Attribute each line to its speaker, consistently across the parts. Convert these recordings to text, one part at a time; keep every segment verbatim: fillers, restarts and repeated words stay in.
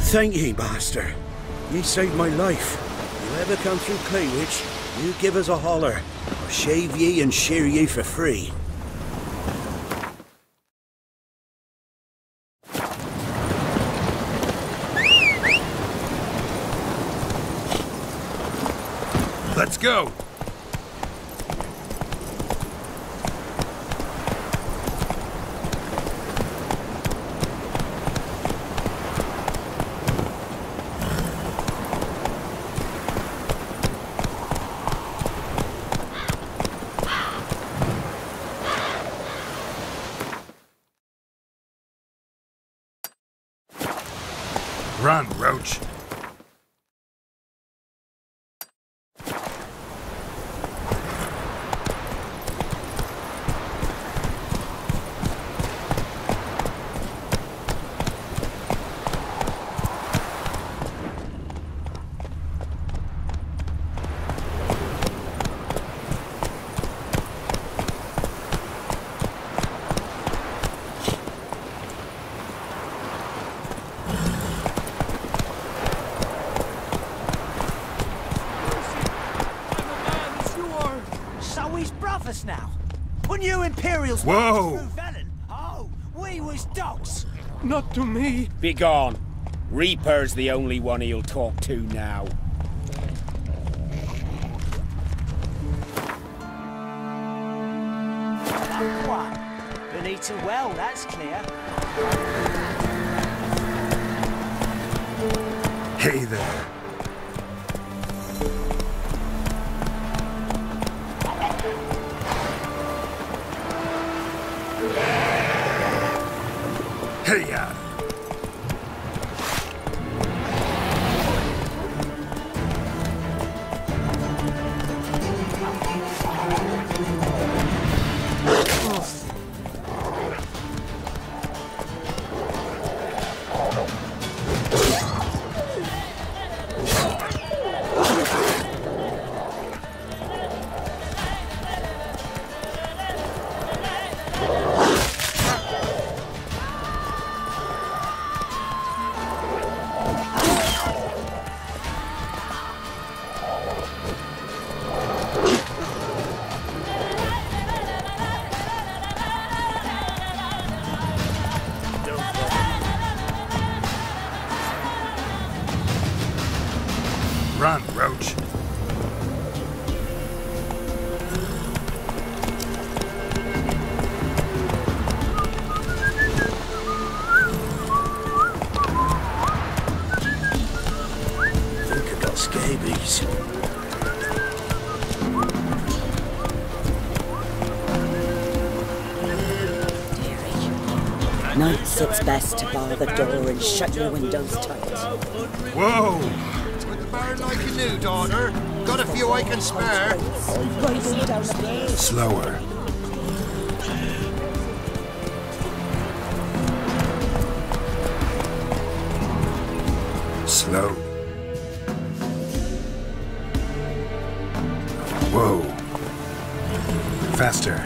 Speaker 1: Thank ye, master. Ye saved my life. If you ever come through Claywich, you give us a holler. I'll shave ye and shear ye for free.
Speaker 2: Let's go! Run, Roach.
Speaker 3: Now, when you Imperials
Speaker 2: Whoa!
Speaker 3: Through Velen, oh, we was dogs.
Speaker 2: Not to me.
Speaker 4: Begone. Reaper's the only one he'll talk to now.
Speaker 3: Up one. Beneath a well, that's clear.
Speaker 2: Hey there. Hey ya! Run, Roach.
Speaker 1: I think I got scabies.
Speaker 5: Nights it's best to bar the door and shut your windows tight.
Speaker 2: Whoa!
Speaker 6: Baron like you knew, daughter. Got a few I can spare.
Speaker 5: Riding down the hill.
Speaker 2: Slower. Slow. Whoa. Faster.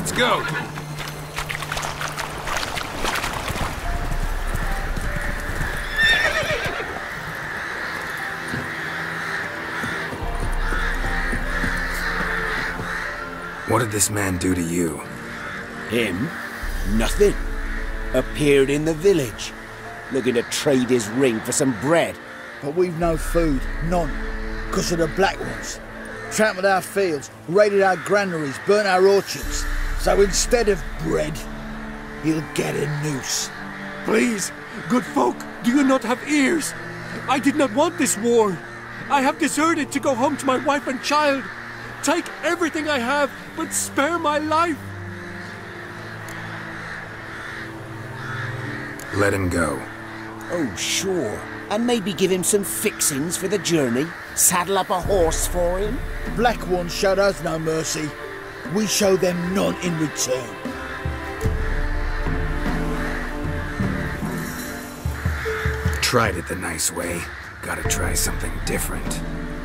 Speaker 2: Let's go! What did this man do to you?
Speaker 4: Him? Nothing. Appeared in the village, looking to trade his ring for some bread.
Speaker 7: But we've no food, none, because of the Black Ones. Trampled our fields, raided our granaries, burnt our orchards. So instead of bread, he'll get a noose.
Speaker 2: Please, good folk, do you not have ears? I did not want this war. I have deserted to go home to my wife and child. Take everything I have, but spare my life.
Speaker 8: Let him go.
Speaker 4: Oh, sure. And maybe give him some fixings for the journey. Saddle up a horse for him.
Speaker 7: Black Ones showed us no mercy. We show them none in return.
Speaker 8: Tried it the nice way. Gotta try something different.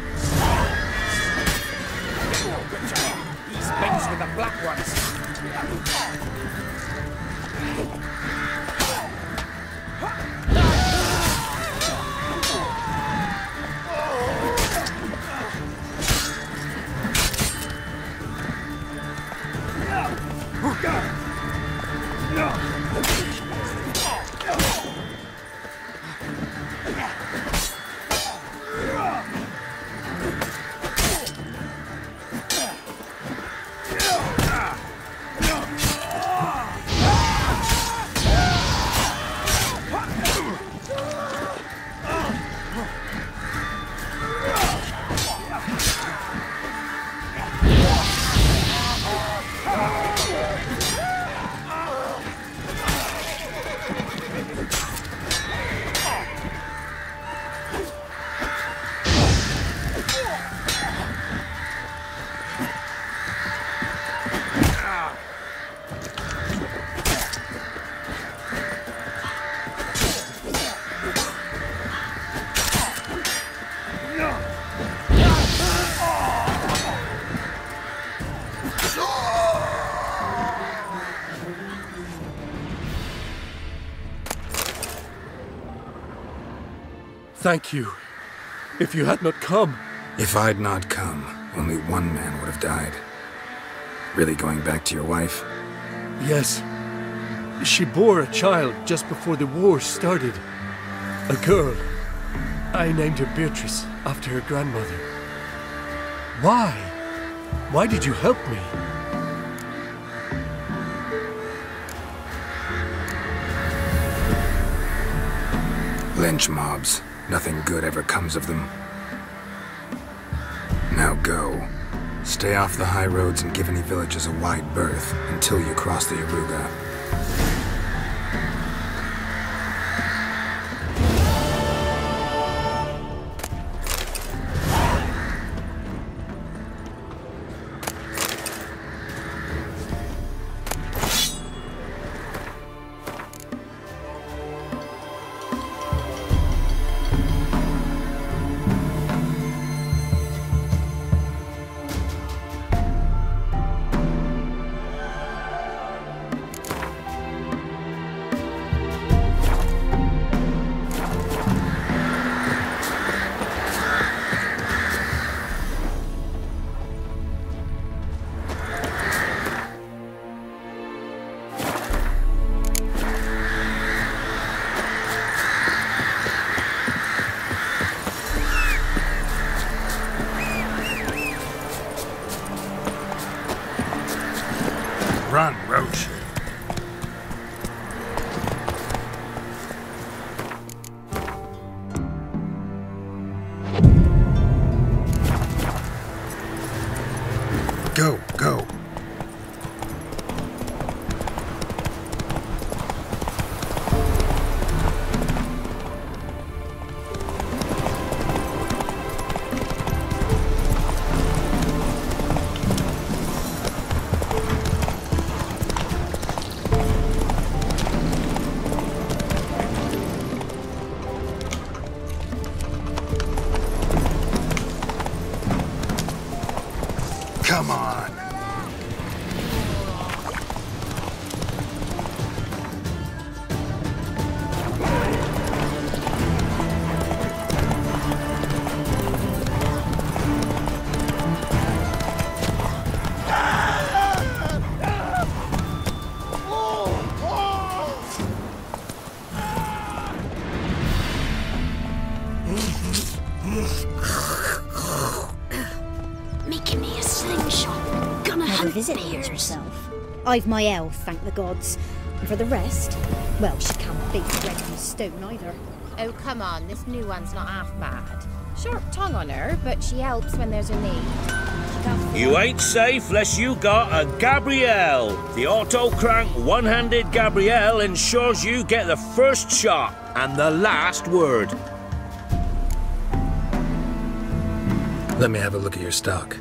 Speaker 4: He's mates with the Black Ones.
Speaker 2: Thank you. If you had not come...
Speaker 8: If I'd not come, only one man would have died. Really going back to your wife?
Speaker 2: Yes. She bore a child just before the war started. A girl. I named her Beatrice, after her grandmother. Why? Why did you help me?
Speaker 8: Lynch mobs. Nothing good ever comes of them. Now go. Stay off the high roads and give any villages a wide berth until you cross the Aruga.
Speaker 2: Run, Roach.
Speaker 8: Go, go.
Speaker 2: Come on.
Speaker 9: go visit her herself. I've my health, thank the gods. And for the rest, well, she can't bake bread in stone either.
Speaker 10: Oh, come on, this new one's not half bad. Sharp tongue on her, but she helps when there's a need.
Speaker 11: You ain't safe less you got a Gabrielle. The auto-crank one-handed Gabrielle ensures you get the first shot and the last word.
Speaker 8: Let me have a look at your stock.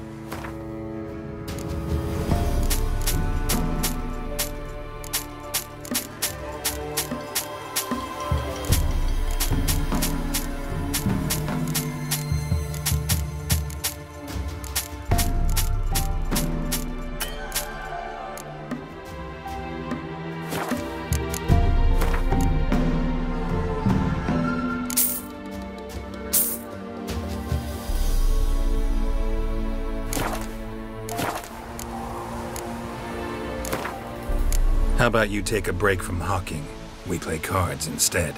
Speaker 8: How about you take a break from hawking? We play cards instead.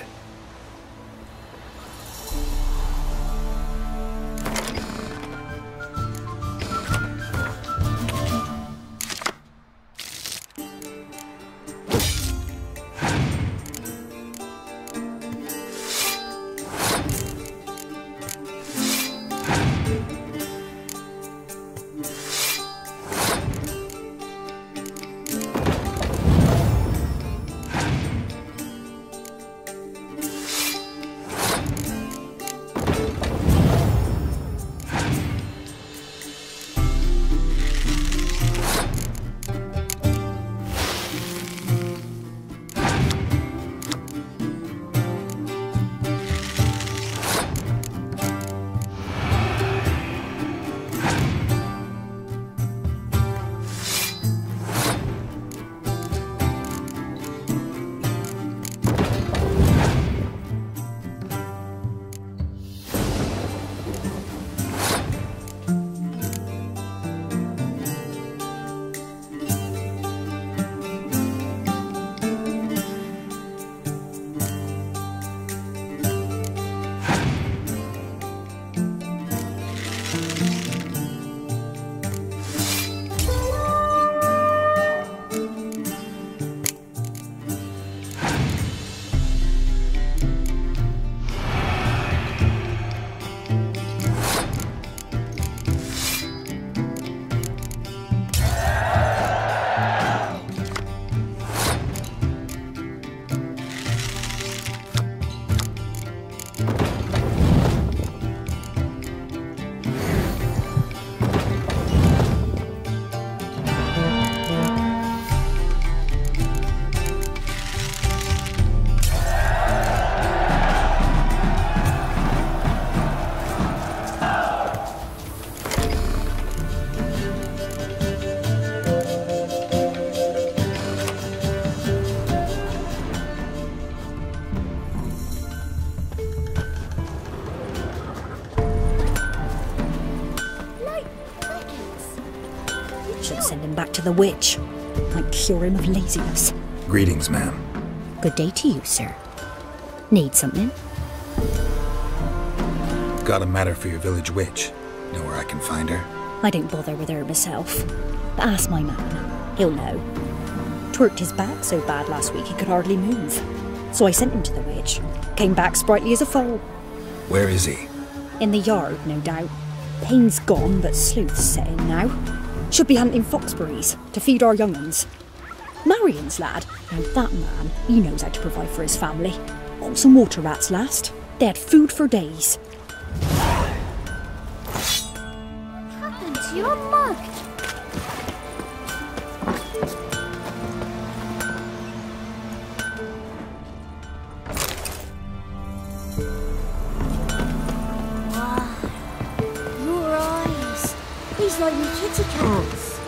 Speaker 9: Send him back to the witch. Might cure him of laziness.
Speaker 8: Greetings, ma'am.
Speaker 9: Good day to you, sir. Need something?
Speaker 8: Got a matter for your village witch. Know where I can find her?
Speaker 9: I don't bother with her myself. But ask my man. He'll know. Twerked his back so bad last week he could hardly move. So I sent him to the witch. Came back sprightly as a foal.
Speaker 8: Where is he?
Speaker 9: In the yard, no doubt. Pain's gone, but sleuth's set in now. Should be hunting foxberries to feed our young uns. Marion's lad, now that man, he knows how to provide for his family. On some water rats last. They had food for days.
Speaker 10: What happened to your mug?
Speaker 12: Wow. Your eyes. These like me kitty cats.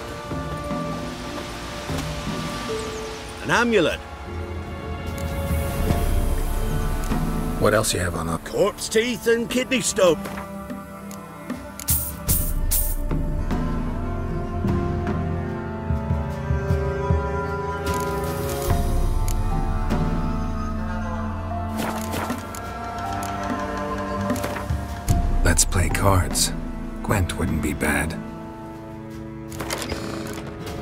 Speaker 1: An amulet.
Speaker 8: What else you have on up?
Speaker 1: Corpse teeth and kidney stone.
Speaker 8: Let's play cards. Gwent wouldn't be bad.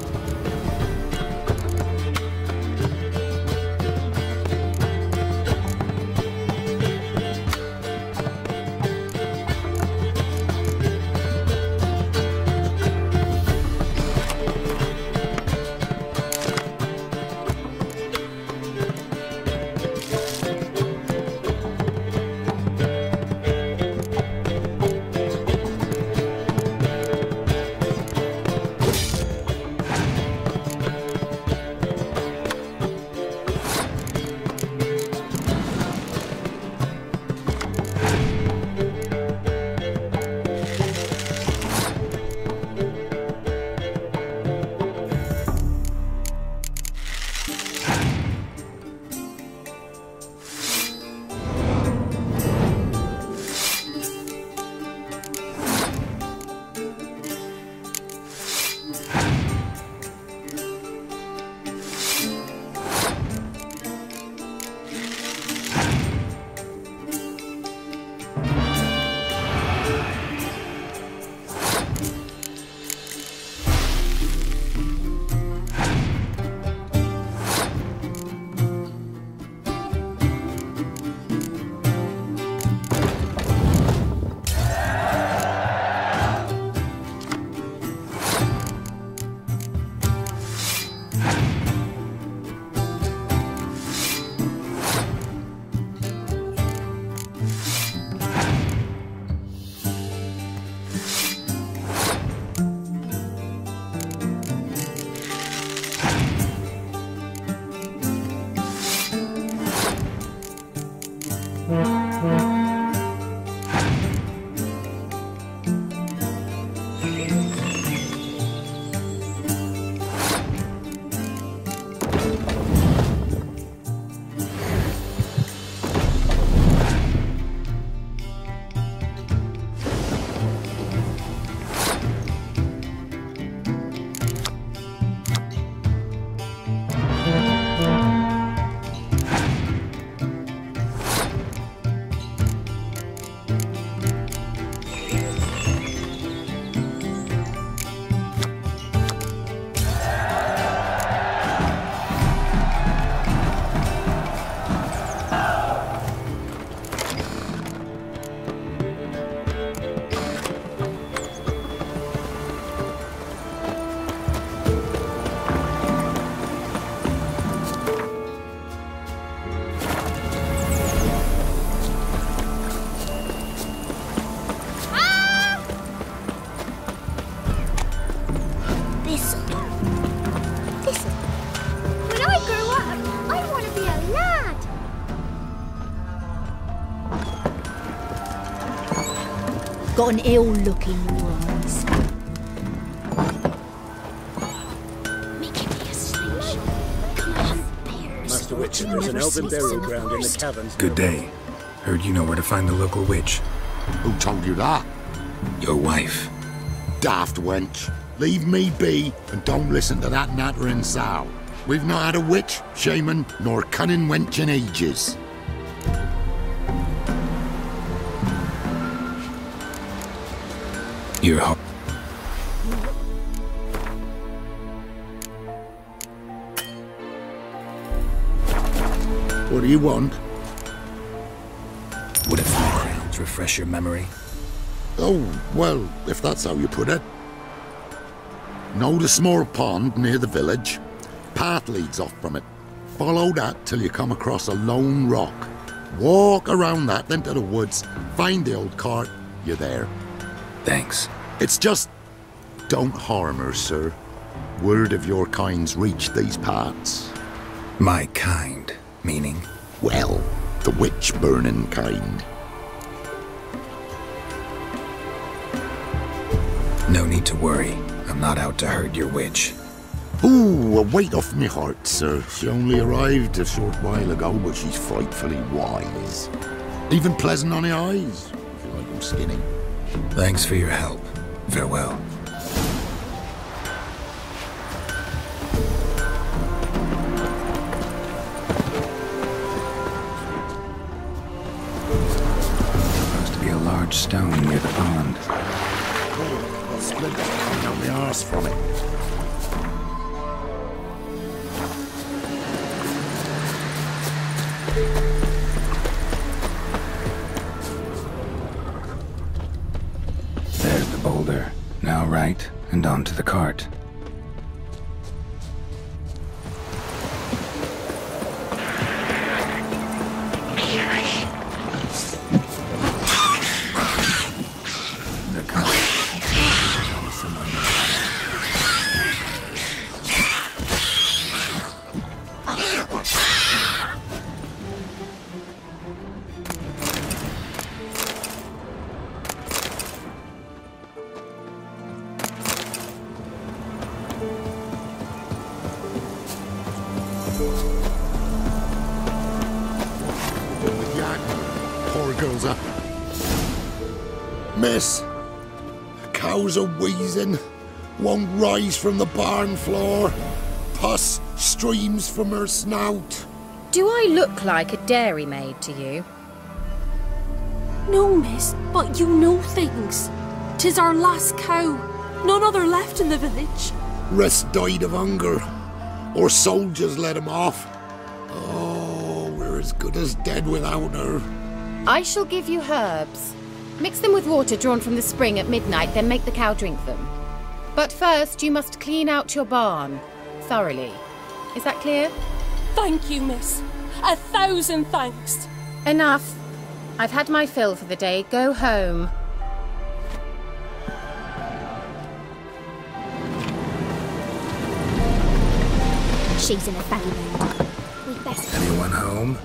Speaker 12: got an ill look in your eyes. Make it be a slingshot. Come on, bears.
Speaker 1: Master Witcher, there's an elven burial ground in the caverns.
Speaker 8: Good day. Heard you know where to find the local witch.
Speaker 13: Who told you that?
Speaker 8: Your wife.
Speaker 13: Daft wench. Leave me be and don't listen to that nattering sow. We've not had a witch, shaman, nor cunning wench in ages.
Speaker 8: You're ho-
Speaker 13: What do you want?
Speaker 8: Would a few crowns refresh your memory?
Speaker 13: Oh, well, if that's how you put it. Know the small pond near the village? Path leads off from it. Follow that till you come across a lone rock. Walk around that, then to the woods. Find the old cart. You're there.
Speaker 8: Thanks.
Speaker 13: It's just... don't harm her, sir. Word of your kind's reached these parts.
Speaker 8: My kind, meaning?
Speaker 13: Well, the witch-burning kind.
Speaker 8: No need to worry. I'm not out to hurt your witch.
Speaker 13: Ooh, a weight off me heart, sir. She only arrived a short while ago, but she's frightfully wise. Even pleasant on the eyes, if you like them skinny.
Speaker 8: Thanks for your help. Farewell. Supposed to be a large stone near the pond.
Speaker 13: Oh, splinters coming out the arse from it.
Speaker 8: There's the boulder. Now right, and onto the cart. The cart.
Speaker 13: Poor girl's up. Miss, cows are wheezing, won't rise from the barn floor. Pus streams from her snout.
Speaker 10: Do I look like a dairymaid to you?
Speaker 14: No, miss, but you know things. 'Tis our last cow. None other left in the village.
Speaker 13: Rest died of hunger, or soldiers let him off. Oh, we're as good as dead without her.
Speaker 10: I shall give you herbs. Mix them with water drawn from the spring at midnight, then make the cow drink them. But first, you must clean out your barn. Thoroughly. Is that clear?
Speaker 14: Thank you, miss. A thousand thanks.
Speaker 10: Enough. I've had my fill for the day. Go home.
Speaker 12: She's in a bad mood. We'd best...
Speaker 8: Anyone home?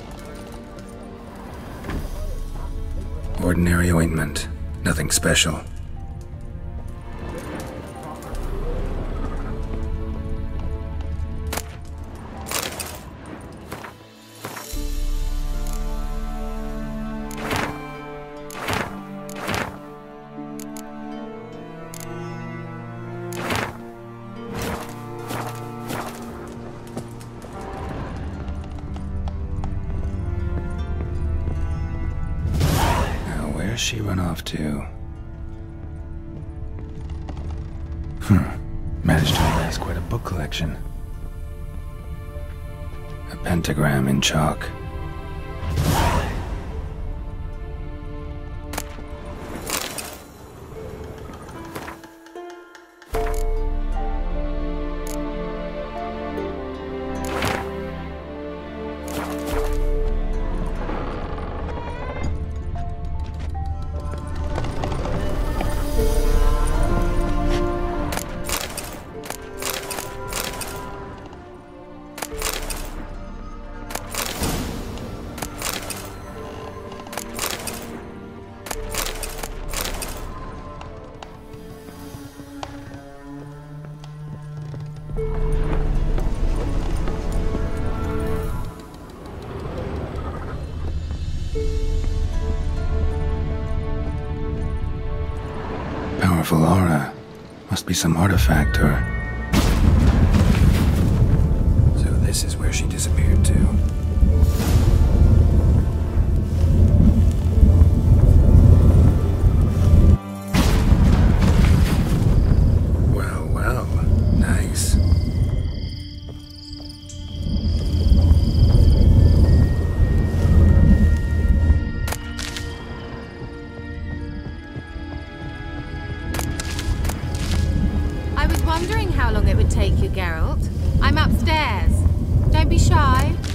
Speaker 8: Ordinary ointment. Nothing special. Where's she run off to? Hmm. Managed to amass quite a book collection. A pentagram in chalk. Powerful aura. Must be some artifact or... So this is where she disappeared to. Well, well. Nice.
Speaker 10: I was wondering how long it would take you, Geralt. I'm upstairs. Don't be shy.